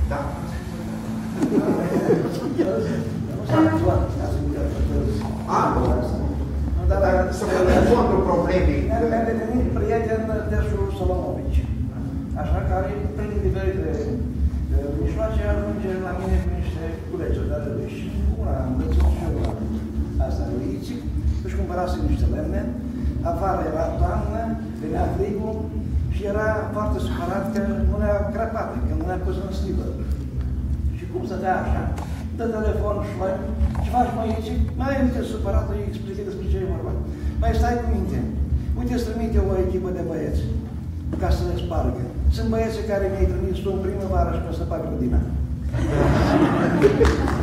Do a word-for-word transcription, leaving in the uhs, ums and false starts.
Da. A, dar să vedem fondul problemei. Mi-a devenit prieten Tersul Solomovici, așa care, prin diferite mijloace, ajunge la mine cu niște culegeri de ale și una am găsit și eu la asta lui Ițic, își cumpărase niște lemne, afară era toamnă, venea frigul și era foarte supărat că nu le-a crăpat, că nu le-a pus în slivă. Și cum stătea așa? Dă telefon și mai, ce faci, mă, Ițic? Mai uite, supărat, îi explică despre ce e vorba. Mai stai cu minte. Uite, îți trimite o echipă de băieți ca să le spargă. Sunt băieții care mi-ai trimis tu în primăvară și că să fac grădina.